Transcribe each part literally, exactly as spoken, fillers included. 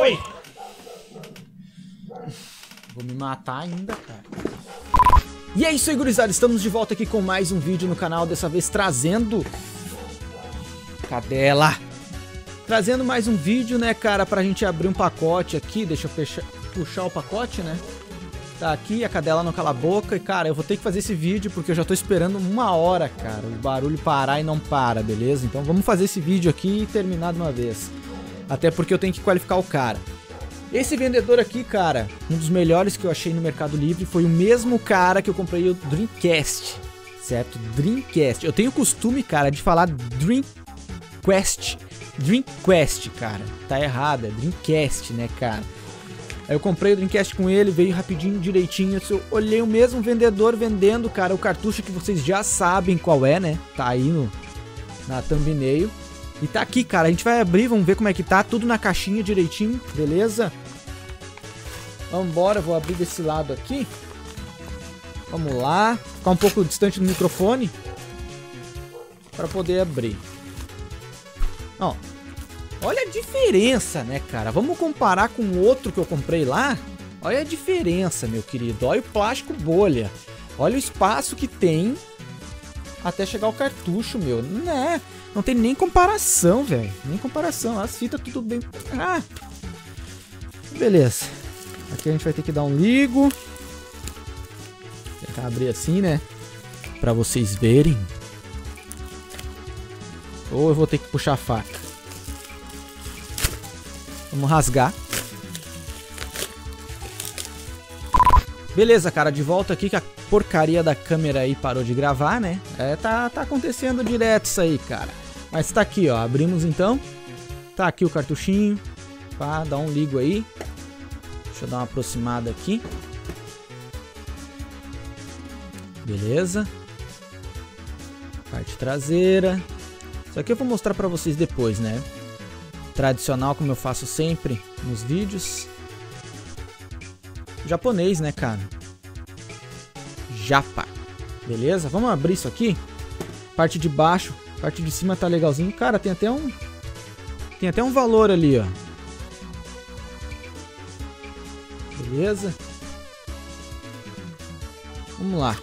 Oi! Vou me matar ainda, cara. E é isso aí, gurizada. Estamos de volta aqui com mais um vídeo no canal. Dessa vez trazendo... Cadela! Trazendo mais um vídeo, né, cara, pra gente abrir um pacote aqui. Deixa eu fechar, puxar o pacote, né? Tá aqui, a cadela não cala a boca. E, cara, eu vou ter que fazer esse vídeo porque eu já tô esperando uma hora, cara, o barulho parar e não para, beleza? Então vamos fazer esse vídeo aqui e terminar de uma vez. Até porque eu tenho que qualificar o cara. Esse vendedor aqui, cara, um dos melhores que eu achei no Mercado Livre, foi o mesmo cara que eu comprei o Dreamcast, certo? Dreamcast. Eu tenho o costume, cara, de falar Dreamcast. Dreamcast, cara. Tá errado, é Dreamcast, né, cara? Aí eu comprei o Dreamcast com ele, veio rapidinho, direitinho. Eu olhei o mesmo vendedor vendendo, cara, o cartucho que vocês já sabem qual é, né? Tá aí no, na thumbnail. E tá aqui, cara, a gente vai abrir, vamos ver como é que tá, tudo na caixinha direitinho, beleza? Vambora, vou abrir desse lado aqui. Vamos lá, ficar um pouco distante do microfone para poder abrir. Ó, olha a diferença, né, cara? Vamos comparar com o outro que eu comprei lá. Olha a diferença, meu querido, olha o plástico bolha. Olha o espaço que tem até chegar o cartucho, meu, né? Não tem nem comparação, velho. Nem comparação. As fitas tudo bem. Ah! Beleza. Aqui a gente vai ter que dar um ligo. Tentar abrir assim, né? Pra vocês verem. Ou eu vou ter que puxar a faca. Vamos rasgar. Beleza, cara. De volta aqui que a porcaria da câmera aí parou de gravar, né? É, tá, tá acontecendo direto isso aí, cara. Mas tá aqui, ó. Abrimos então. Tá aqui o cartuchinho. Pá, dá um ligo aí. Deixa eu dar uma aproximada aqui. Beleza. Parte traseira. Isso aqui eu vou mostrar pra vocês depois, né? Tradicional, como eu faço sempre nos vídeos. Japonês, né, cara? Japa. Beleza? Vamos abrir isso aqui. Parte de baixo. Parte de cima tá legalzinho. Cara, tem até um... Tem até um valor ali, ó. Beleza? Vamos lá.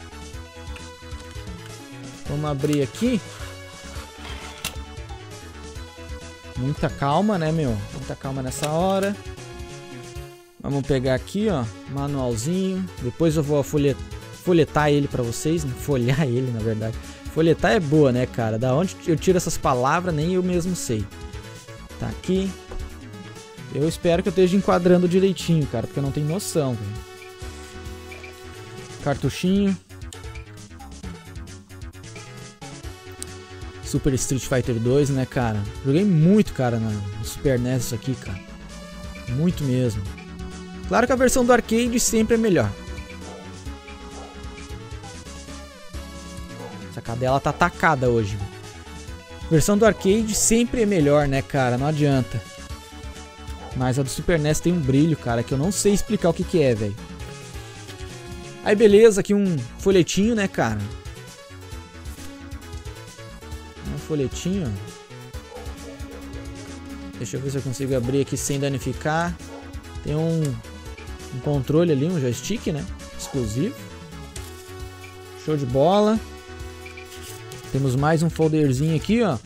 Vamos abrir aqui. Muita calma, né, meu? Muita calma nessa hora. Vamos pegar aqui, ó. Manualzinho. Depois eu vou folhetar, folhetar ele pra vocês, né? Folhear ele, na verdade. Folhetar é boa, né, cara? Da onde eu tiro essas palavras, nem eu mesmo sei. Tá aqui. Eu espero que eu esteja enquadrando direitinho, cara, porque eu não tenho noção, velho. Cartuchinho. Super Street Fighter dois, né, cara? Joguei muito, cara, no Super N E S isso aqui, cara. Muito mesmo. Claro que a versão do arcade sempre é melhor. Essa cadela tá atacada hoje. A versão do arcade sempre é melhor, né, cara? Não adianta. Mas a do Super N E S tem um brilho, cara, que eu não sei explicar o que que é, velho. Aí, beleza, aqui um folhetinho, né, cara? Um folhetinho. Deixa eu ver se eu consigo abrir aqui sem danificar. Tem um, um controle ali, um joystick, né? Exclusivo. Show de bola. Temos mais um folderzinho aqui, ó.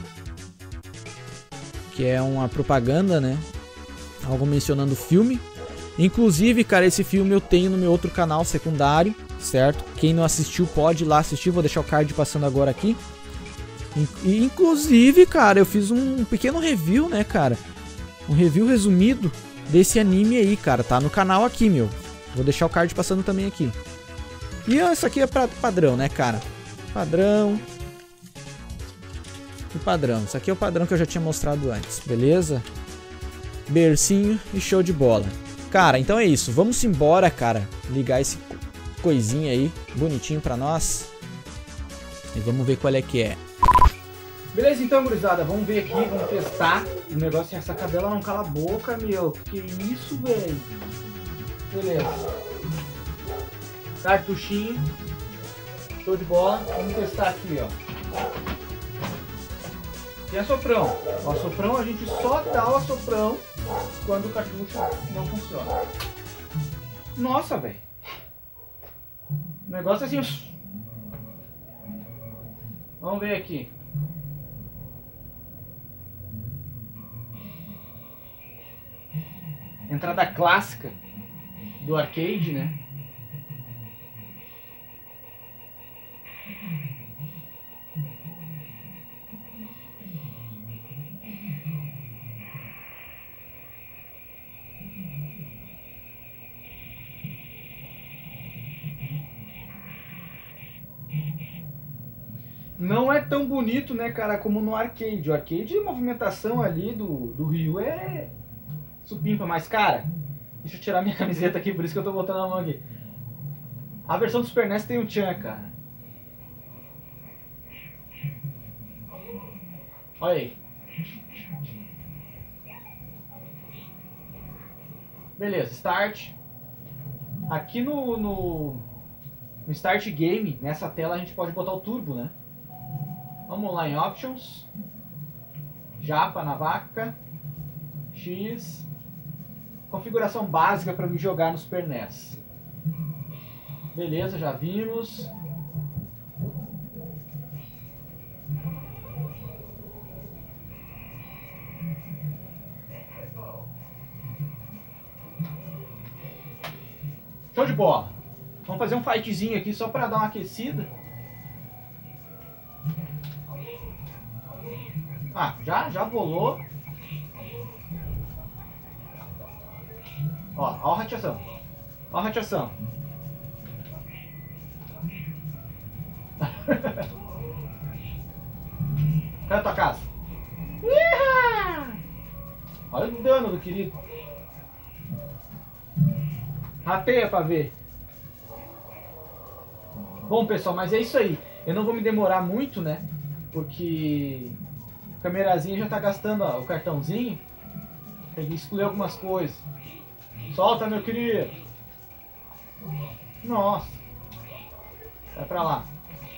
Que é uma propaganda, né? Algo mencionando o filme. Inclusive, cara, esse filme eu tenho no meu outro canal secundário, certo? Quem não assistiu pode ir lá assistir. Vou deixar o card passando agora aqui. E, inclusive, cara, eu fiz um pequeno review, né, cara? Um review resumido desse anime aí, cara. Tá no canal aqui, meu. Vou deixar o card passando também aqui. E ó, isso aqui é pra padrão, né, cara? Padrão. E padrão. Isso aqui é o padrão que eu já tinha mostrado antes, beleza? Bercinho e show de bola. Cara, então é isso. Vamos embora, cara. Ligar esse coisinha aí, bonitinho pra nós. E vamos ver qual é que é. Beleza, então, gurizada, vamos ver aqui, vamos testar. O negócio é essa cadela não cala a boca, meu. Que isso, velho? Beleza. Cartuchinho. Show de bola. Vamos testar aqui, ó. Tem assoprão. O assoprão, a gente só dá o assoprão quando o cartucho não funciona. Nossa, velho. O negócio é assim. Vamos ver aqui. Entrada clássica do arcade, né? Não é tão bonito, né, cara, como no arcade. O arcade, a movimentação ali do, do Ryu é supimpa, mas, cara, deixa eu tirar minha camiseta aqui, por isso que eu tô botando a mão aqui. A versão do Super N E S tem o Chan, cara. Olha aí. Beleza, Start. Aqui no, no, no Start Game, nessa tela a gente pode botar o turbo, né? Vamos lá em Options. Japa na vaca. X. Configuração básica para me jogar no Super N E S. Beleza, já vimos. Show de bola. Vamos fazer um fightzinho aqui só para dar uma aquecida. Ah, já, já bolou. Ó, ó a radiação. Ó a radiação. Cadê a tua casa? Olha o dano do querido. Rateia pra ver. Bom, pessoal, mas é isso aí. Eu não vou me demorar muito, né? Porque a câmerazinha já tá gastando ó, o cartãozinho. Tem que excluir algumas coisas. Solta, meu querido. Nossa. Vai pra lá.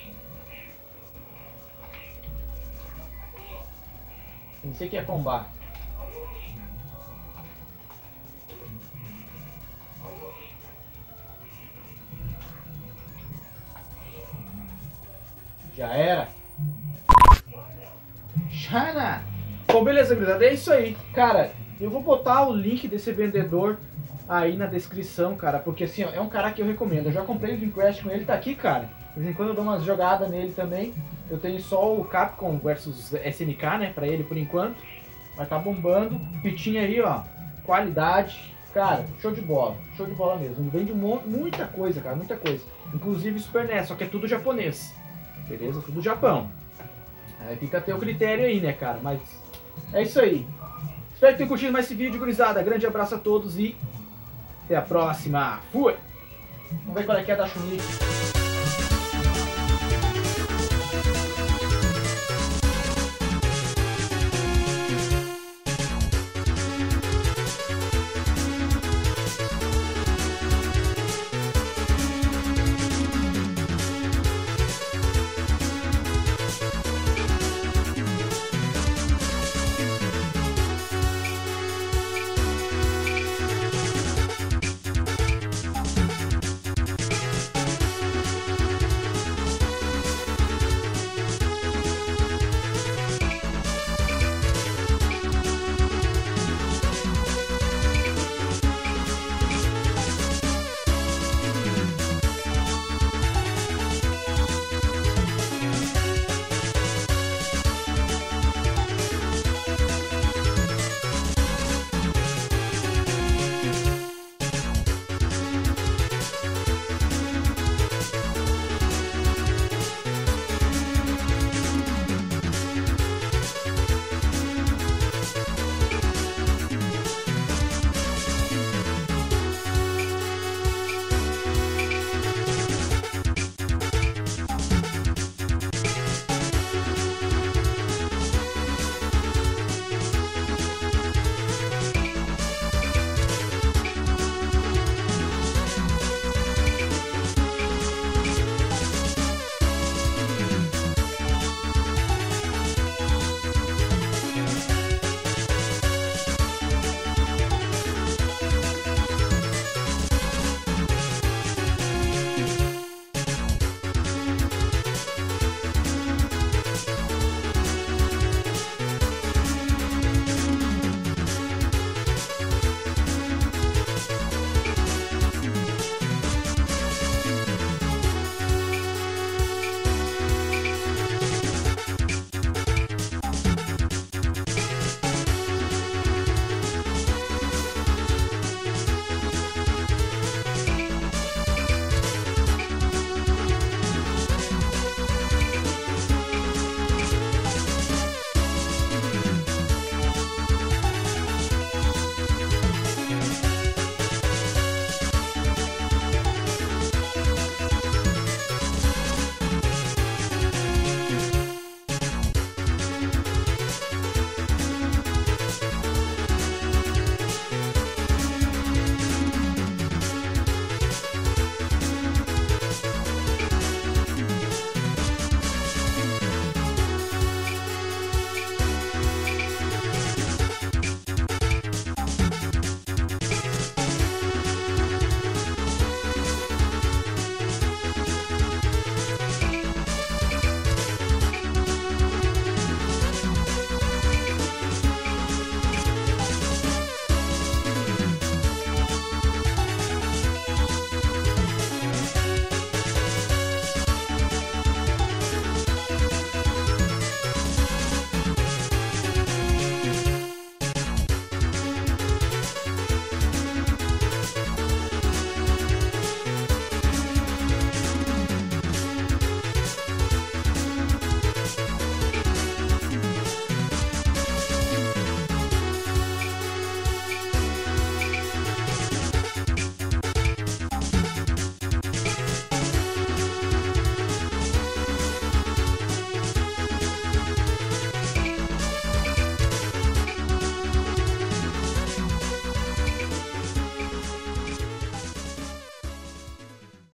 Pensei que ia combar. Já era. Xana. Bom, beleza, gurizada. É isso aí. Cara, eu vou botar o link desse vendedor aí na descrição, cara. Porque assim, ó, é um cara que eu recomendo. Eu já comprei o Dreamcast com ele. Tá aqui, cara. De vez em quando eu dou umas jogadas nele também. Eu tenho só o Capcom versus S N K, né? Pra ele por enquanto. Mas tá bombando. Pitinha aí, ó. Qualidade. Cara, show de bola. Show de bola mesmo. Vende um monte, muita coisa, cara. Muita coisa. Inclusive Super N E S, só que é tudo japonês. Beleza? Tudo Japão. Aí fica a teu critério aí, né, cara? Mas é isso aí. Espero que tenham curtido mais esse vídeo, gurizada. Grande abraço a todos e até a próxima. Fui! Vamos ver qual é que é da Chun-Li.